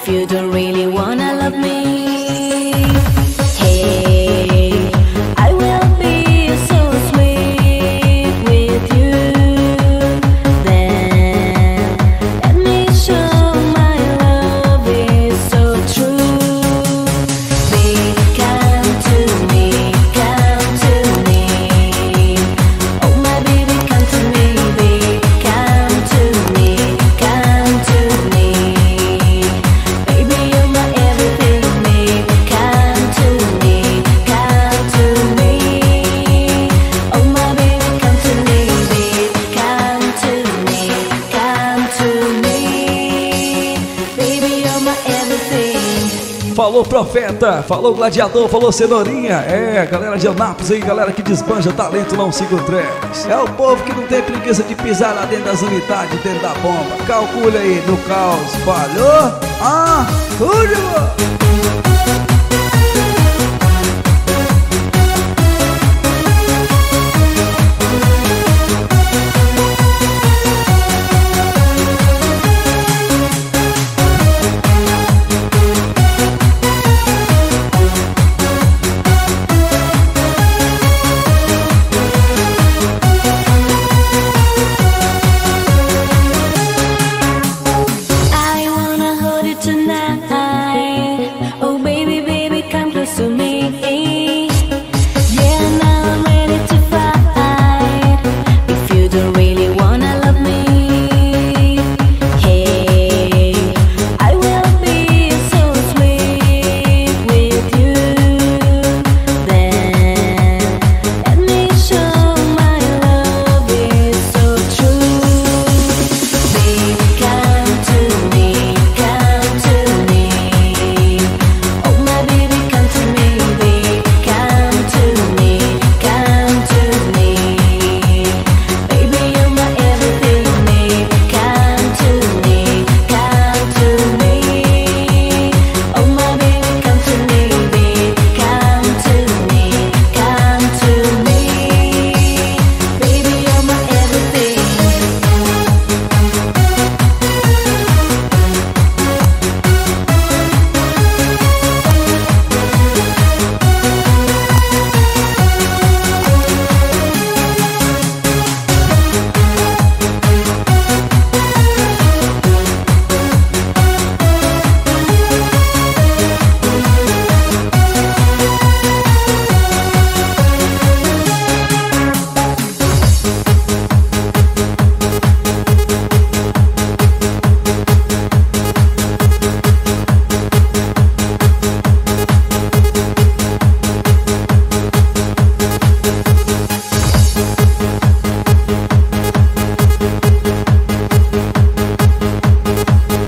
if you don't really wanna love me. Hey, I will be so sweet with you. Then let me show my love is so true. Babe, come to me, come to me. Oh my baby, come to me, babe, come to me, come to me. Baby, you're my everything, babe, come to me, come to me. Oh my baby, come to me, babe, come to me, come to me. Baby, you're my everything. Falou Profeta, falou Gladiador, falou Cenourinha. É, galera de Anápolis aí, galera que desbanja talento, não siga o trens. É o povo que não tem preguiça de pisar lá dentro das unidades, dentro da bomba. Calcule aí no caos, falhou? Ah, tudo!